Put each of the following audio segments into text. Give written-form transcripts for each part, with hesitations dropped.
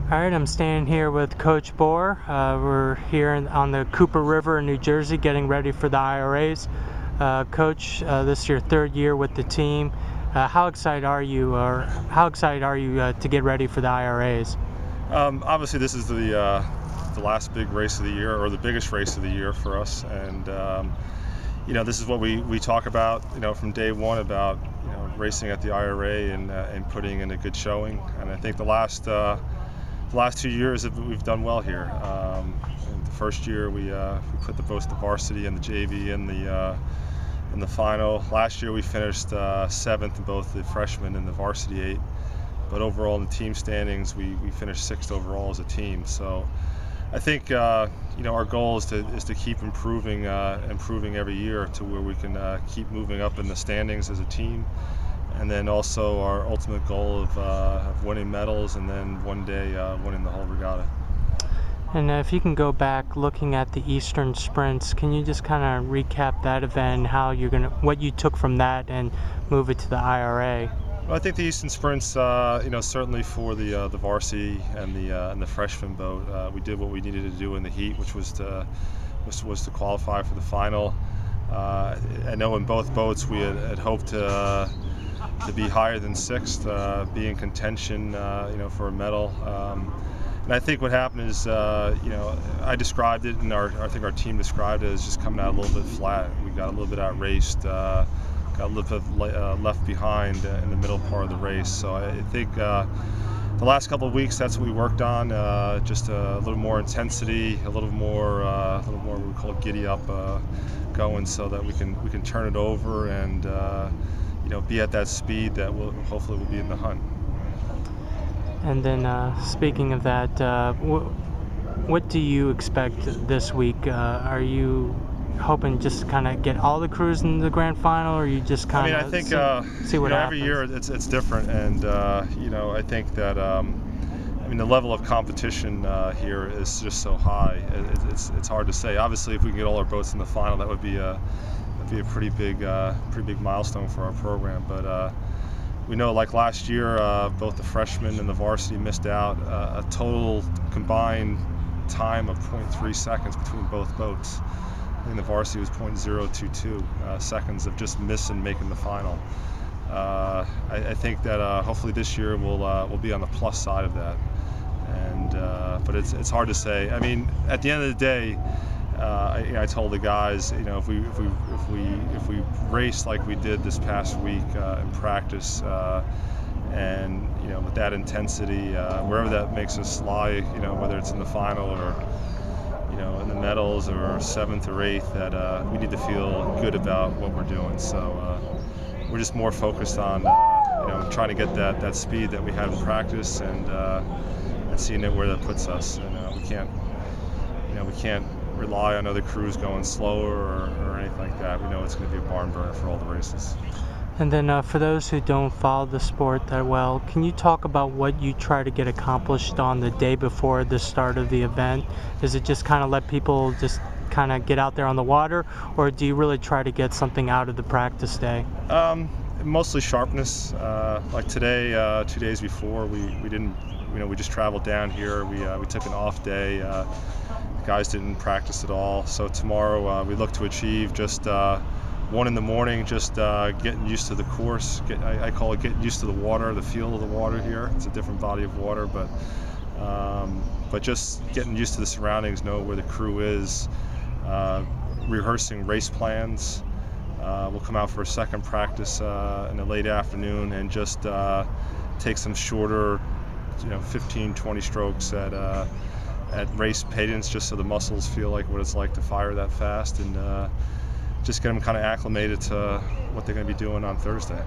All right, I'm standing here with Coach Bohr. We're here on the Cooper River in New Jersey getting ready for the IRAs. Coach, this is your third year with the team. How excited are you to get ready for the IRAs? Obviously, this is the last big race of the year, or the biggest race of the year for us, and this is what we talk about, from day one, about racing at the IRA and putting in a good showing. And I think the last 2 years we've done well here. In the first year we put both the varsity and the JV in the final. Last year we finished 7th in both the freshman and the varsity 8. But overall in the team standings we finished 6th overall as a team. So I think our goal is to keep improving every year to where we can keep moving up in the standings as a team. And then also our ultimate goal of winning medals, and then one day winning the whole regatta. And if you can go back looking at the Eastern Sprints, can you just kind of recap that event, how what you took from that and move it to the IRA? Well, I think the Eastern Sprints, certainly for the varsity and the freshman boat, we did what we needed to do in the heat, which was to qualify for the final. I know in both boats we had hoped to be higher than 6th, be in contention, for a medal. And I think what happened is, I described it, and I think our team described it as just coming out a little bit flat. We got a little bit outraced, got a little bit left behind in the middle part of the race. So I think the last couple of weeks, that's what we worked on, just a little more intensity, a little more what we call giddy up going, so that we can turn it over and be at that speed that hopefully will be in the hunt. And then speaking of that, what do you expect this week? Are you hoping just to kind of get all the crews in the grand final, or you just kind of see what happens? Every year it's different, and I think that the level of competition here is just so high. It's hard to say. Obviously, if we can get all our boats in the final, that would be a pretty big milestone for our program. But we know, like last year, both the freshmen and the varsity missed out. A total combined time of 0.3 seconds between both boats. I think the varsity was 0.022 seconds of just missing making the final. I think that hopefully this year we'll be on the plus side of that. And but it's hard to say. At the end of the day, I told the guys, if we race like we did this past week in practice, and with that intensity, wherever that makes us lie, whether it's in the final or in the medals or 7th or 8th, that we need to feel good about what we're doing. So we're just more focused on trying to get that speed that we had in practice, and seeing it where that puts us. And we can't rely on other crews going slower or anything like that. We know it's going to be a barn burner for all the races. And then for those who don't follow the sport that well, can you talk about what you try to get accomplished on the day before the start of the event? Is it just kind of let people just kind of get out there on the water, or do you really try to get something out of the practice day? Mostly sharpness. Like today, 2 days before, we didn't, we just traveled down here. We took an off day. The guys didn't practice at all. So tomorrow we look to achieve just 1 in the morning, just getting used to the course. I call it getting used to the water, the feel of the water here. It's a different body of water, but just getting used to the surroundings, know where the crew is, rehearsing race plans. We'll come out for a second practice in the late afternoon and just take some shorter, 15, 20 strokes at race cadence, just so the muscles feel like what it's like to fire that fast, and just get them kind of acclimated to what they're going to be doing on Thursday.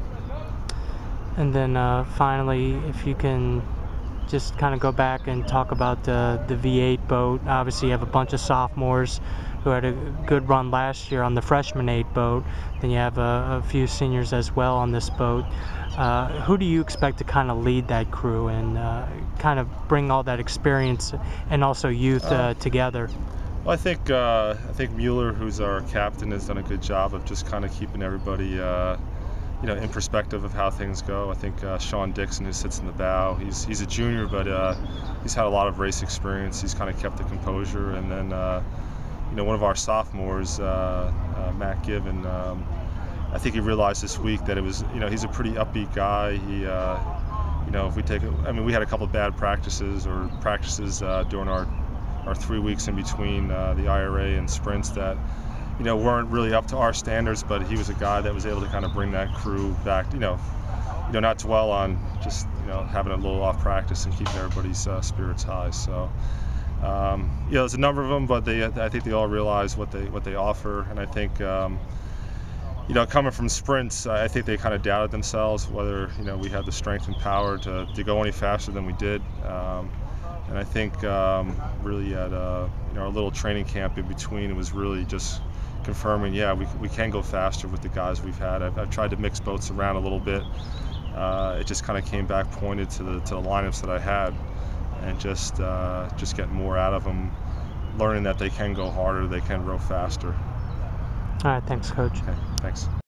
And then finally, if you can just kind of go back and talk about the V8 boat. Obviously you have a bunch of sophomores who had a good run last year on the freshman 8 boat. Then you have a few seniors as well on this boat. Who do you expect to kind of lead that crew and kind of bring all that experience and also youth together? Well, I think Mueller, who's our captain, has done a good job of just kind of keeping everybody in perspective of how things go. I think Sean Dixon, who sits in the bow, he's a junior, but he's had a lot of race experience. He's kind of kept the composure. And then one of our sophomores, Matt Given, I think he realized this week that it was, he's a pretty upbeat guy. He, if we take, we had a couple of bad practices during our 3 weeks in between the IRA and sprints that, weren't really up to our standards, but he was a guy that was able to kind of bring that crew back, not dwell on just, having a little off practice and keeping everybody's spirits high. So, there's a number of them, but I think they all realize what they offer, and I think, coming from sprints, I think they kind of doubted themselves whether, we had the strength and power to go any faster than we did. And I think really at our little training camp in between, it was really just confirming, we can go faster with the guys we've had. I've tried to mix boats around a little bit. It just kind of came back pointed to the lineups that I had, and just getting more out of them, learning that they can go harder, they can row faster. All right, thanks, Coach. Okay, thanks.